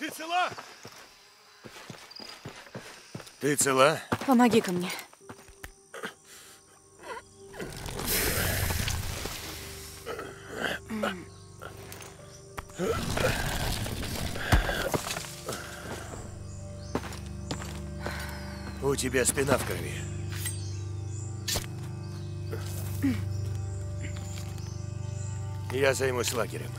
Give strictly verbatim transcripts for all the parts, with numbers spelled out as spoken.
Ты цела? Ты цела? Помоги-ка мне. У тебя спина в крови. Я займусь лагерем.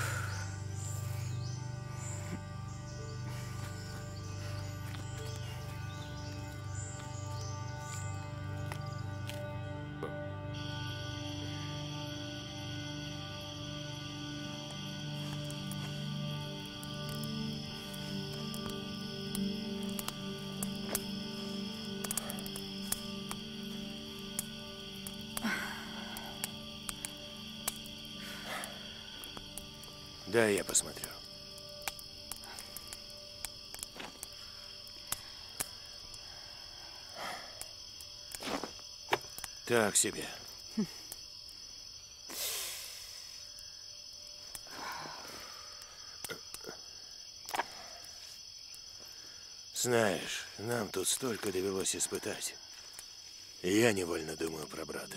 Да, я посмотрю. Так себе. Знаешь, нам тут столько довелось испытать. И я невольно думаю про брата.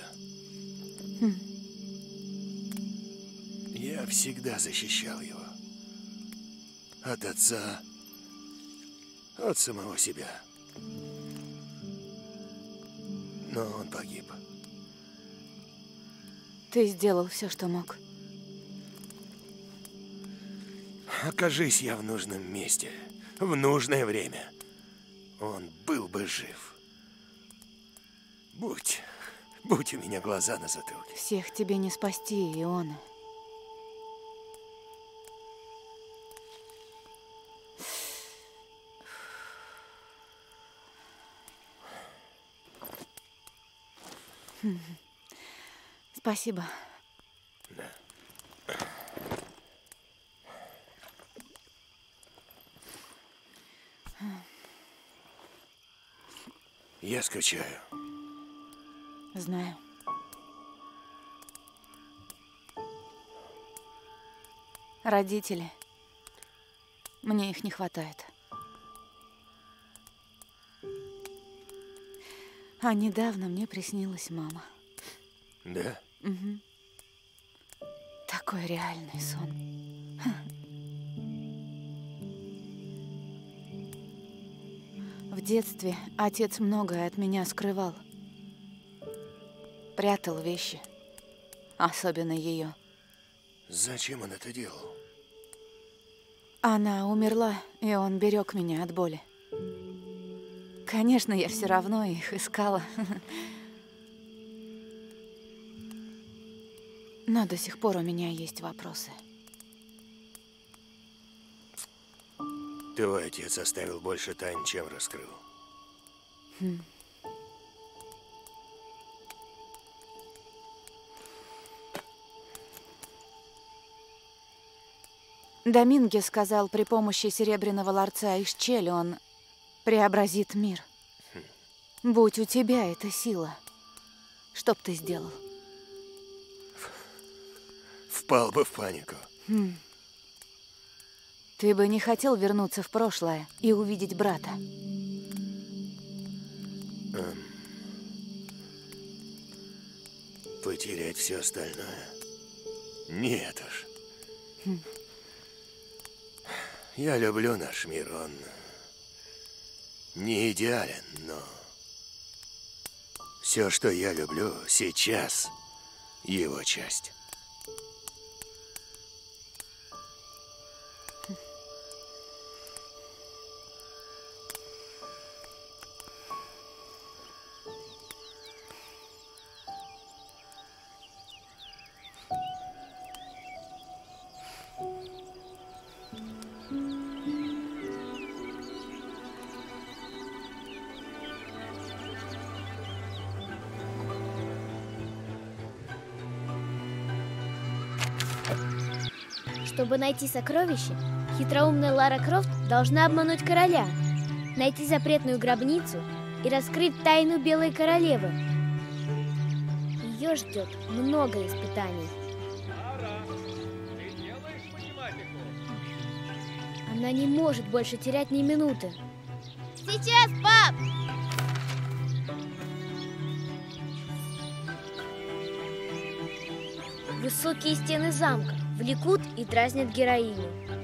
Я всегда защищал его. От отца, от самого себя. Но он погиб. Ты сделал все, что мог. Окажись я в нужном месте, в нужное время, он был бы жив. Будь, будь у меня глаза на затылке. Всех тебе не спасти, Иона. Спасибо. Да. Я скучаю. Знаю. Родители. Мне их не хватает. А недавно мне приснилась мама. Да? Угу. Такой реальный сон. В детстве отец многое от меня скрывал. Прятал вещи. Особенно ее. Зачем он это делал? Она умерла, и он берег меня от боли. Конечно, я все равно их искала. Но до сих пор у меня есть вопросы. Твой отец оставил больше тайн, чем раскрыл. Хм. Доминге сказал, при помощи серебряного ларца из Чели он преобразит мир. Хм. Будь у тебя эта сила, что б ты сделал? Впал бы в панику. Хм. Ты бы не хотел вернуться в прошлое и увидеть брата? Эм. Потерять все остальное? Нет уж. Хм. Я люблю наш мир, он не идеален, но все, что я люблю сейчас, его часть. Чтобы найти сокровище, хитроумная Лара Крофт должна обмануть короля, найти запретную гробницу и раскрыть тайну Белой Королевы. Ее ждет много испытаний. Лара, ты делаешь математику? Она не может больше терять ни минуты. Сейчас, пап! Высокие стены замка влекут и дразнят героиню.